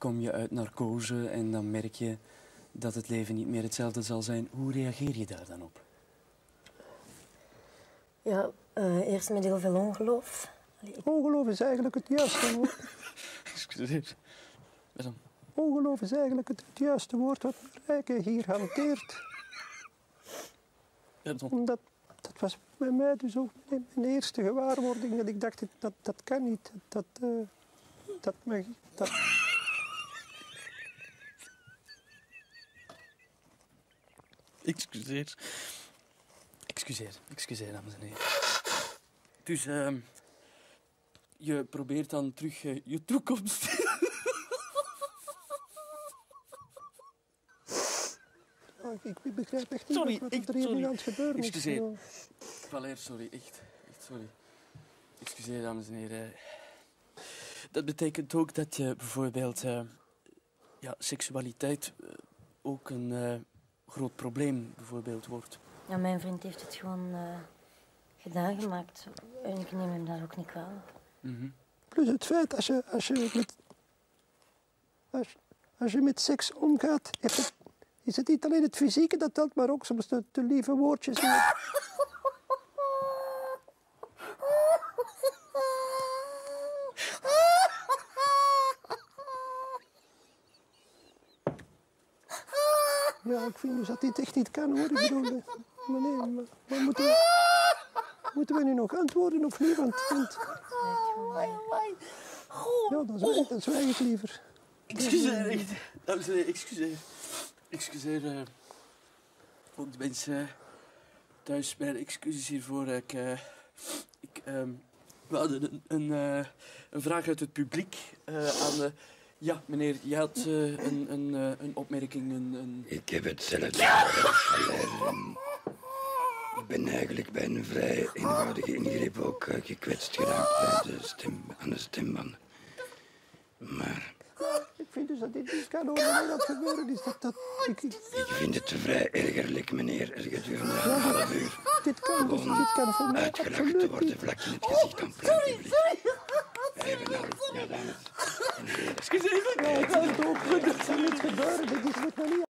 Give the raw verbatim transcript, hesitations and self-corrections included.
kom je uit narcose en dan merk je dat het leven niet meer hetzelfde zal zijn. Hoe reageer je daar dan op? Ja, uh, eerst met heel veel ongeloof. Allee, ongeloof is eigenlijk het juiste woord. Excuseer. Wat dan? Ongeloof is eigenlijk het, het juiste woord wat Marijke hier hanteert. Ja, dan. Omdat, dat was bij mij dus ook mijn eerste gewaarwording. Dat ik dacht, dat, dat kan niet. Dat, uh, dat mag... Dat... Excuseer. Excuseer, excuseer, dames en heren. Dus, uh, je probeert dan terug uh, je toekomst... oh, ik begrijp echt niet sorry, wat echt, er hier sorry. aan het gebeuren is. Excuseer. Valère, sorry, echt. Echt sorry. Excuseer, dames en heren. Dat betekent ook dat je bijvoorbeeld... Uh, ja, seksualiteit uh, ook een uh, groot probleem bijvoorbeeld wordt. Ja, mijn vriend heeft het gewoon uh, gedaan gemaakt. En ik neem hem daar ook niet kwalijk. Mm-hmm. Plus het feit, als je, als je, met, als, als je met seks omgaat, heeft het, is het niet alleen het fysieke dat telt, maar ook soms de, de lieve woordjes. En het... Ja, ik vind dus dat dit echt niet kan, hoor. Ik bedoel, maar nee, maar, maar moeten, we, moeten we nu nog antwoorden of niet? Want, want... Ja, dan zwijg, dan zwijg ik liever. Excuseer, echt. Dames en heren, excuseer. Excuseer. Uh, ook de mensen thuis, mijn excuses hiervoor. Ik, uh, ik, um, we hadden een, een, uh, een vraag uit het publiek uh, aan de... Ja, meneer, je had uh, een, een, uh, een opmerking, een, een... Ik heb hetzelfde als Ik ben eigenlijk bij een vrij eenvoudige ingreep ook uh, gekwetst geraakt bij de stem, aan de stembanden. Maar... Ik vind dus dat dit niet kan over mij dat gebeuren is. Dat, dat, ik, ik... ik vind het vrij ergerlijk, meneer, er gedurende een ja, half uur. Dit kan, dus, dit kan voor mij uitgelachen te worden vlak in het gezicht aan plein publiek. Wij hebben al... Ja, dames en heren. Excuseer, ja, ik kan het ook. Dit is niet gebeuren. Dit is nog niet...